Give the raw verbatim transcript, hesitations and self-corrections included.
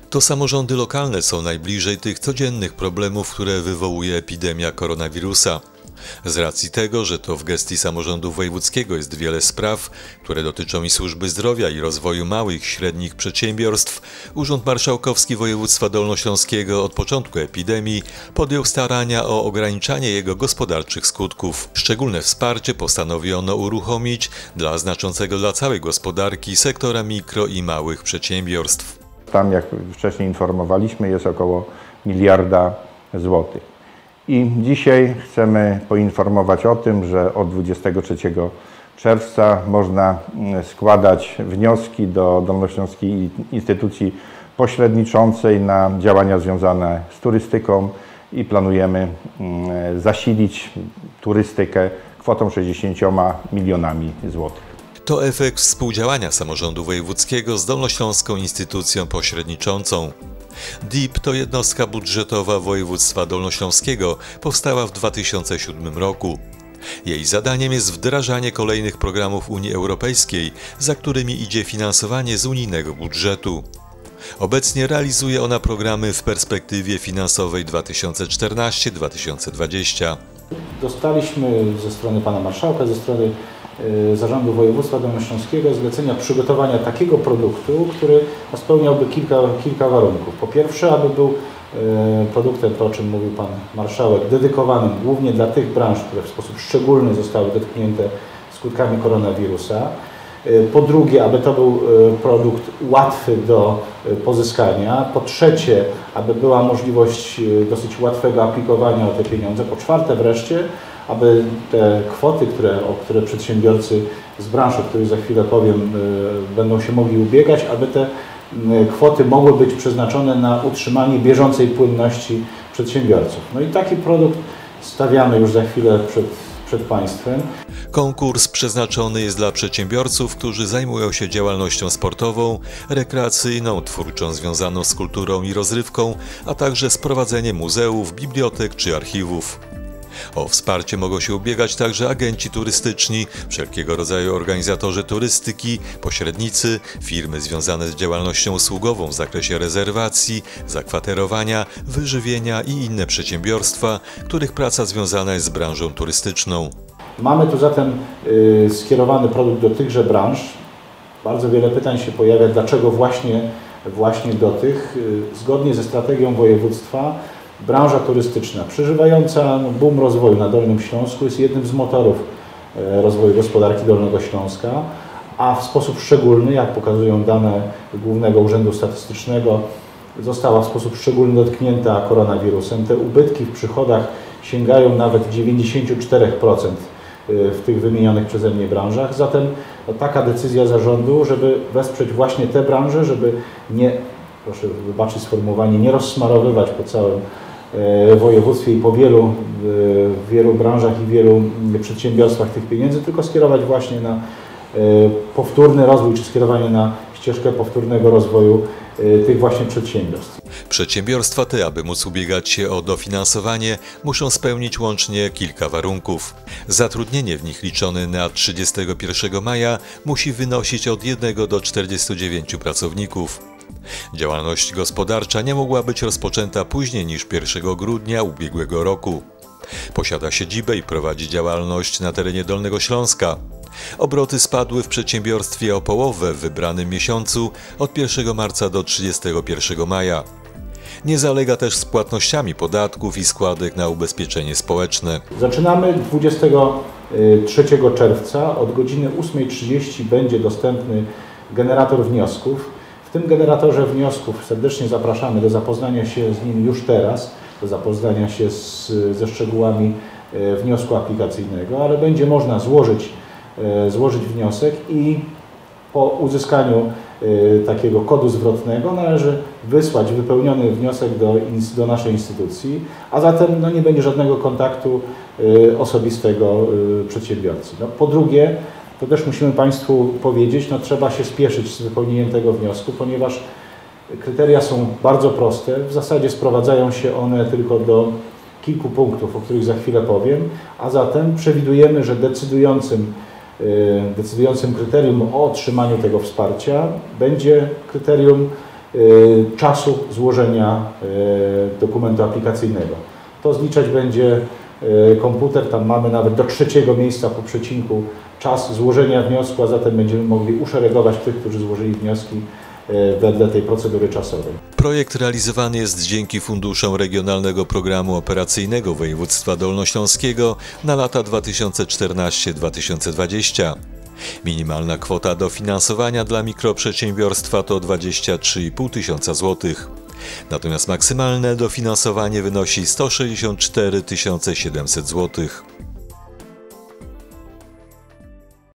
To samorządy lokalne są najbliżej tych codziennych problemów, które wywołuje epidemia koronawirusa. Z racji tego, że to w gestii samorządu wojewódzkiego jest wiele spraw, które dotyczą i służby zdrowia, i rozwoju małych, średnich przedsiębiorstw, Urząd Marszałkowski Województwa Dolnośląskiego od początku epidemii podjął starania o ograniczanie jego gospodarczych skutków. Szczególne wsparcie postanowiono uruchomić dla znaczącego dla całej gospodarki sektora mikro i małych przedsiębiorstw. Tam, jak wcześniej informowaliśmy, jest około miliarda złotych. I dzisiaj chcemy poinformować o tym, że od dwudziestego trzeciego czerwca można składać wnioski do Dolnośląskiej Instytucji Pośredniczącej na działania związane z turystyką i planujemy zasilić turystykę kwotą sześćdziesięcioma milionami złotych. To efekt współdziałania samorządu wojewódzkiego z Dolnośląską Instytucją Pośredniczącą. D I P to jednostka budżetowa województwa dolnośląskiego, powstała w dwa tysiące siódmym roku. Jej zadaniem jest wdrażanie kolejnych programów Unii Europejskiej, za którymi idzie finansowanie z unijnego budżetu. Obecnie realizuje ona programy w perspektywie finansowej dwa tysiące czternastego do dwa tysiące dwudziestego. Dostaliśmy ze strony pana marszałka, ze strony Zarządu Województwa Dolnośląskiego zlecenia przygotowania takiego produktu, który spełniałby kilka, kilka warunków. Po pierwsze, aby był produktem, to o czym mówił pan marszałek, dedykowanym głównie dla tych branż, które w sposób szczególny zostały dotknięte skutkami koronawirusa. Po drugie, aby to był produkt łatwy do pozyskania. Po trzecie, aby była możliwość dosyć łatwego aplikowania o te pieniądze. Po czwarte wreszcie, aby te kwoty, które, o które przedsiębiorcy z branż, o których za chwilę powiem, będą się mogli ubiegać, aby te kwoty mogły być przeznaczone na utrzymanie bieżącej płynności przedsiębiorców. No i taki produkt stawiamy już za chwilę przed, przed Państwem. Konkurs przeznaczony jest dla przedsiębiorców, którzy zajmują się działalnością sportową, rekreacyjną, twórczą związaną z kulturą i rozrywką, a także z prowadzeniem muzeów, bibliotek czy archiwów. O wsparcie mogą się ubiegać także agenci turystyczni, wszelkiego rodzaju organizatorzy turystyki, pośrednicy, firmy związane z działalnością usługową w zakresie rezerwacji, zakwaterowania, wyżywienia i inne przedsiębiorstwa, których praca związana jest z branżą turystyczną. Mamy tu zatem y, skierowany produkt do tychże branż. Bardzo wiele pytań się pojawia, dlaczego właśnie, właśnie do tych. Y, zgodnie ze strategią województwa branża turystyczna, przeżywająca boom rozwoju na Dolnym Śląsku, jest jednym z motorów rozwoju gospodarki Dolnego Śląska, a w sposób szczególny, jak pokazują dane Głównego Urzędu Statystycznego, została w sposób szczególny dotknięta koronawirusem. Te ubytki w przychodach sięgają nawet dziewięćdziesiąt cztery procent w tych wymienionych przeze mnie branżach. Zatem no, taka decyzja zarządu, żeby wesprzeć właśnie te branże, żeby nie, proszę wybaczyć sformułowanie, nie rozsmarowywać po całym województwie i po wielu, wielu branżach i wielu przedsiębiorstwach tych pieniędzy, tylko skierować właśnie na powtórny rozwój, czy skierowanie na ścieżkę powtórnego rozwoju tych właśnie przedsiębiorstw. Przedsiębiorstwa te, aby móc ubiegać się o dofinansowanie, muszą spełnić łącznie kilka warunków. Zatrudnienie w nich liczone na trzydziestego pierwszego maja musi wynosić od jednego do czterdziestu dziewięciu pracowników. Działalność gospodarcza nie mogła być rozpoczęta później niż pierwszego grudnia ubiegłego roku. Posiada siedzibę i prowadzi działalność na terenie Dolnego Śląska. Obroty spadły w przedsiębiorstwie o połowę w wybranym miesiącu od pierwszego marca do trzydziestego pierwszego maja. Nie zalega też z płatnościami podatków i składek na ubezpieczenie społeczne. Zaczynamy dwudziestego trzeciego czerwca. Od godziny ósmej trzydzieści będzie dostępny generator wniosków. W tym generatorze wniosków serdecznie zapraszamy do zapoznania się z nim już teraz, do zapoznania się z, ze szczegółami wniosku aplikacyjnego, ale będzie można złożyć, złożyć wniosek i po uzyskaniu takiego kodu zwrotnego należy wysłać wypełniony wniosek do, do naszej instytucji, a zatem no, nie będzie żadnego kontaktu osobistego przedsiębiorcy. No, po drugie, to też musimy Państwu powiedzieć, no trzeba się spieszyć z wypełnieniem tego wniosku, ponieważ kryteria są bardzo proste. W zasadzie sprowadzają się one tylko do kilku punktów, o których za chwilę powiem, a zatem przewidujemy, że decydującym, decydującym kryterium o otrzymaniu tego wsparcia będzie kryterium czasu złożenia dokumentu aplikacyjnego. To zliczać będzie komputer, tam mamy nawet do trzeciego miejsca po przecinku czas złożenia wniosku, a zatem będziemy mogli uszeregować tych, którzy złożyli wnioski wedle tej procedury czasowej. Projekt realizowany jest dzięki funduszom Regionalnego Programu Operacyjnego Województwa Dolnośląskiego na lata dwa tysiące czternasty do dwa tysiące dwudziestego. Minimalna kwota dofinansowania dla mikroprzedsiębiorstwa to dwadzieścia trzy i pół tysiąca złotych. Natomiast maksymalne dofinansowanie wynosi sto sześćdziesiąt cztery tysiące siedemset złotych.